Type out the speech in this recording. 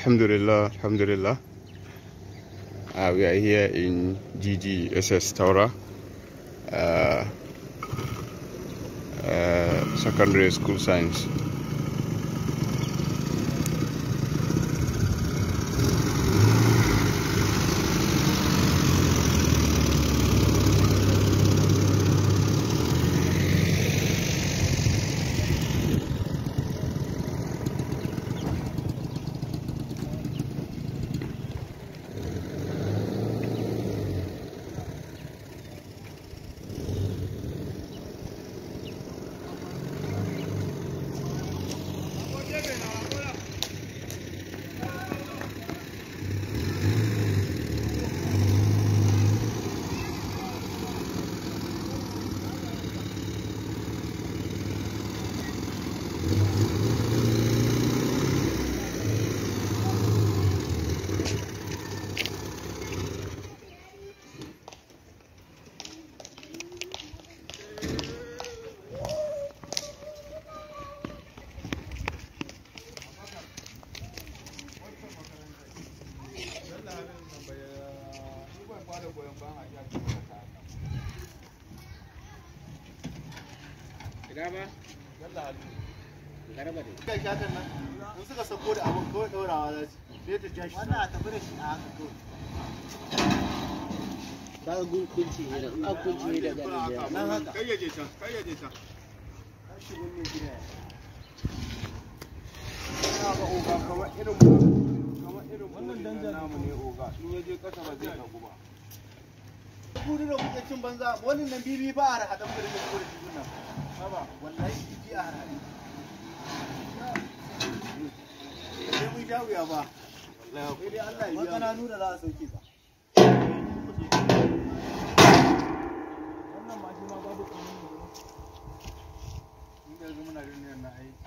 Alhamdulillah, Alhamdulillah. We are here in GGSS Taura Secondary School Science. Suka sako da abin kawai daurawa za su ne ta jashi wannan a tafi da shi a haka to ba gunkunci ne da kunci ne da nan haka kayyaje ta shi ne gida ya ga oga kamar irin wannan danjan namu ne oga in yaje kasa ba zai tagu ba kuri da kuke cin banza wannan nan bibi ba a hadan da kuri nan baba wallahi bibi a hadan sai mun sha wuya ba wallahi dai Allah ya biya wannan nuna za a sauke ba wannan ma shi ma babu kuma ne da yanzu muna ganin na aiki